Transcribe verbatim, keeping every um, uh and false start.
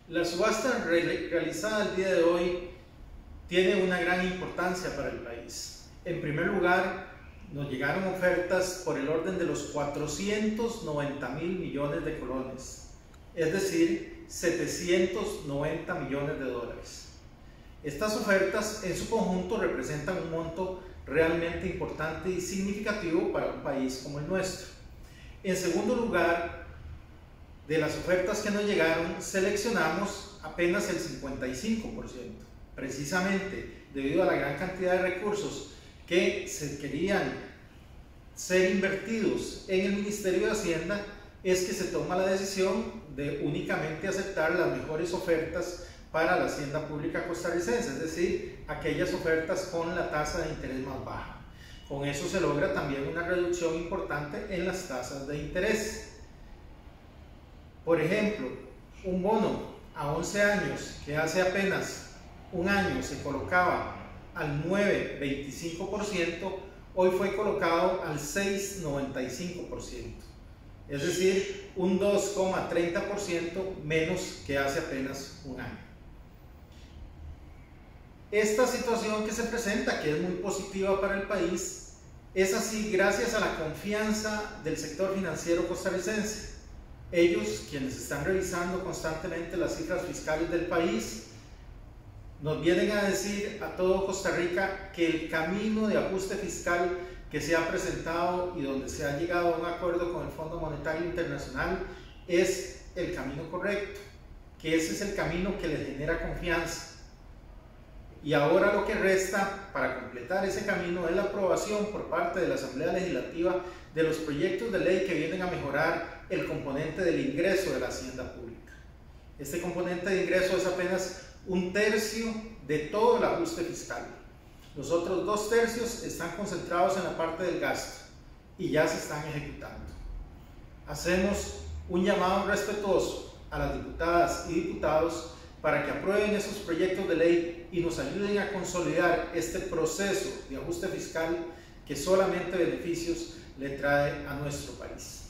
La subasta re realizada el día de hoy tiene una gran importancia para el país. En primer lugar, nos llegaron ofertas por el orden de los cuatrocientos noventa mil millones de colones, es decir, setecientos noventa millones de dólares. Estas ofertas en su conjunto representan un monto realmente importante y significativo para un país como el nuestro. En segundo lugar, de las ofertas que nos llegaron, seleccionamos apenas el cincuenta y cinco por ciento, precisamente debido a la gran cantidad de recursos que se querían ser invertidos en el Ministerio de Hacienda, es que se toma la decisión de únicamente aceptar las mejores ofertas para la hacienda pública costarricense, es decir, aquellas ofertas con la tasa de interés más baja. Con eso se logra también una reducción importante en las tasas de interés. Por ejemplo, un bono a once años que hace apenas un año se colocaba al nueve punto veinticinco por ciento, hoy fue colocado al seis punto noventa y cinco por ciento, es decir, un dos coma treinta por ciento menos que hace apenas un año. Esta situación que se presenta, que es muy positiva para el país, es así gracias a la confianza del sector financiero costarricense. Ellos, quienes están revisando constantemente las cifras fiscales del país, nos vienen a decir a todo Costa Rica que el camino de ajuste fiscal que se ha presentado y donde se ha llegado a un acuerdo con el Fondo Monetario Internacional es el camino correcto, que ese es el camino que les genera confianza. Y ahora lo que resta para completar ese camino es la aprobación por parte de la Asamblea Legislativa de los proyectos de ley que vienen a mejorar el componente del ingreso de la hacienda pública. Este componente de ingreso es apenas un tercio de todo el ajuste fiscal. Los otros dos tercios están concentrados en la parte del gasto y ya se están ejecutando. Hacemos un llamado respetuoso a las diputadas y diputados para que aprueben esos proyectos de ley y nos ayuden a consolidar este proceso de ajuste fiscal que solamente beneficios le trae a nuestro país.